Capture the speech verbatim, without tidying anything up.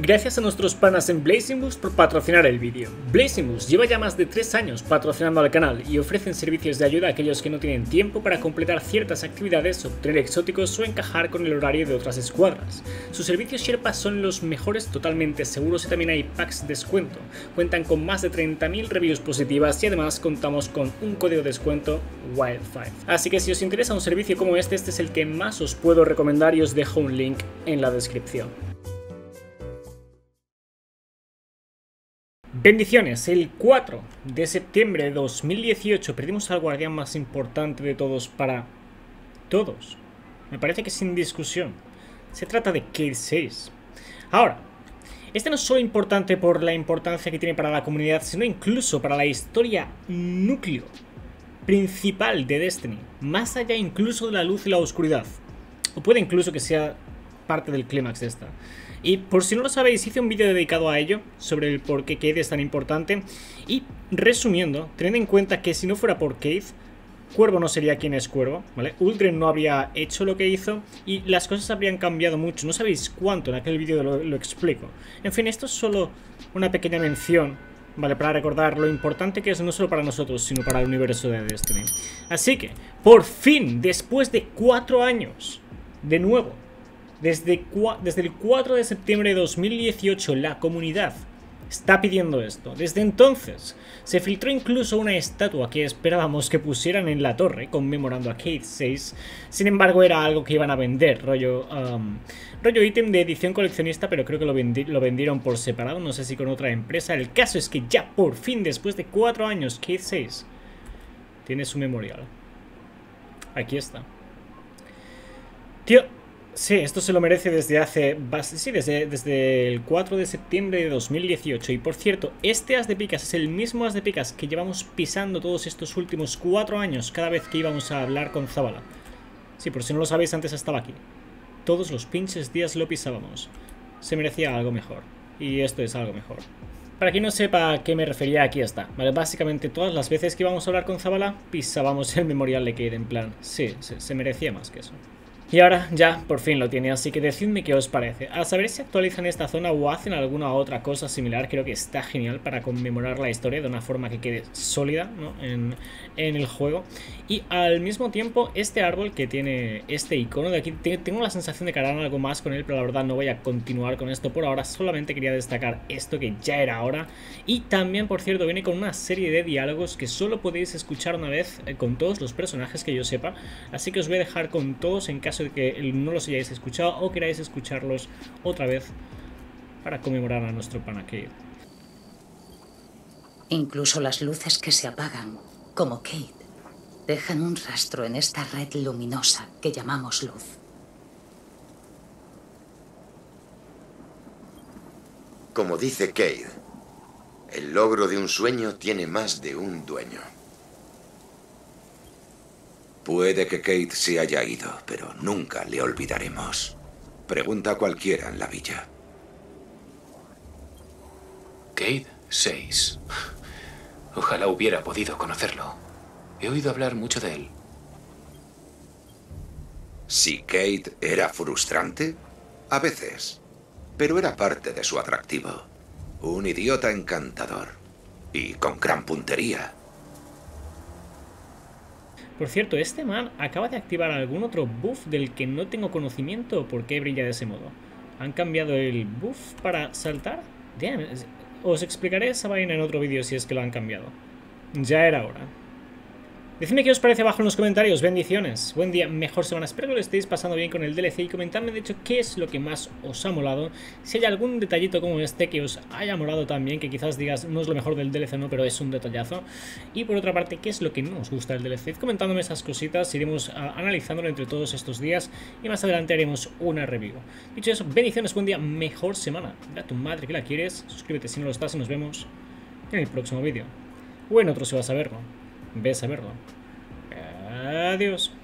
Gracias a nuestros panas en Blazing Boost por patrocinar el vídeo. Blazing Boost lleva ya más de tres años patrocinando al canal y ofrecen servicios de ayuda a aquellos que no tienen tiempo para completar ciertas actividades, obtener exóticos o encajar con el horario de otras escuadras. Sus servicios Sherpa son los mejores, totalmente seguros, y también hay packs de descuento. Cuentan con más de treinta mil reviews positivas y además contamos con un código de descuento Wild cinco. Así que si os interesa un servicio como este, este es el que más os puedo recomendar y os dejo un link en la descripción. Bendiciones, el cuatro de septiembre de dos mil dieciocho perdimos al guardián más importante de todos para todos. Me parece que sin discusión. Se trata de Cayde seis. Ahora, este no es solo importante por la importancia que tiene para la comunidad, sino incluso para la historia núcleo principal de Destiny. Más allá incluso de la luz y la oscuridad. O puede incluso que sea parte del clímax de esta. Y por si no lo sabéis, hice un vídeo dedicado a ello, sobre el por qué Cayde es tan importante. Y resumiendo, tened en cuenta que si no fuera por Cayde, Cuervo no sería quien es Cuervo, ¿vale? Uldren no habría hecho lo que hizo y las cosas habrían cambiado mucho. No sabéis cuánto, en aquel vídeo lo, lo explico. En fin, esto es solo una pequeña mención, ¿vale? Para recordar lo importante que es no solo para nosotros, sino para el universo de Destiny. Así que, por fin, después de cuatro años, de nuevo, Desde, desde el cuatro de septiembre de dos mil dieciocho la comunidad está pidiendo esto. Desde entonces se filtró incluso una estatua que esperábamos que pusieran en la torre conmemorando a Cayde seis. Sin embargo, era algo que iban a vender, rollo um, rollo ítem de edición coleccionista, pero creo que lo, vendi lo vendieron por separado, no sé si con otra empresa. El caso es que ya por fin, después de cuatro años, Cayde seis tiene su memorial. Aquí está. Tío, sí, esto se lo merece desde hace... Sí, desde, desde el cuatro de septiembre de dos mil dieciocho. Y por cierto, este as de picas es el mismo as de picas que llevamos pisando todos estos últimos cuatro años cada vez que íbamos a hablar con Zavala. Sí, por si no lo sabéis, antes estaba aquí. Todos los pinches días lo pisábamos. Se merecía algo mejor. Y esto es algo mejor. Para quien no sepa a qué me refería, aquí está. Vale, básicamente todas las veces que íbamos a hablar con Zavala, pisábamos el memorial de Cayde, en plan. Sí, se, se merecía más que eso. Y ahora ya por fin lo tiene, así que decidme qué os parece. A saber si actualizan esta zona o hacen alguna otra cosa similar. Creo que está genial para conmemorar la historia de una forma que quede sólida, ¿no? en, en el juego. Y al mismo tiempo, este árbol que tiene este icono de aquí, tengo la sensación de que harán algo más con él, pero la verdad no voy a continuar con esto por ahora. Solamente quería destacar esto, que ya era hora. Y también, por cierto, viene con una serie de diálogos que solo podéis escuchar una vez eh, con todos los personajes que yo sepa. Así que os voy a dejar con todos en caso de que no los hayáis escuchado o queráis escucharlos otra vez para conmemorar a nuestro pana Cayde. Incluso las luces que se apagan, como Cayde, dejan un rastro en esta red luminosa que llamamos luz. Como dice Cayde, el logro de un sueño tiene más de un dueño. Puede que Cayde se haya ido, pero nunca le olvidaremos. Pregunta a cualquiera en la villa. Cayde seis. Ojalá hubiera podido conocerlo. He oído hablar mucho de él. Si Cayde era frustrante, a veces. Pero era parte de su atractivo. Un idiota encantador. Y con gran puntería. Por cierto, este man acaba de activar algún otro buff del que no tengo conocimiento. ¿Por qué brilla de ese modo? ¿Han cambiado el buff para saltar? Damn, os explicaré esa vaina en otro vídeo si es que lo han cambiado. Ya era hora. Decidme qué os parece abajo en los comentarios. Bendiciones. Buen día, mejor semana. Espero que lo estéis pasando bien con el D L C y comentadme de hecho qué es lo que más os ha molado. Si hay algún detallito como este que os haya molado también, que quizás digas no es lo mejor del D L C, no, pero es un detallazo. Y por otra parte, qué es lo que no os gusta del D L C. Comentándome esas cositas, iremos uh, analizándolo entre todos estos días y más adelante haremos una review. Dicho eso, bendiciones, buen día, mejor semana. Dile a tu madre que la quieres, suscríbete si no lo estás y nos vemos en el próximo vídeo. O en otro si vas a verlo. Ves a verlo. Adiós.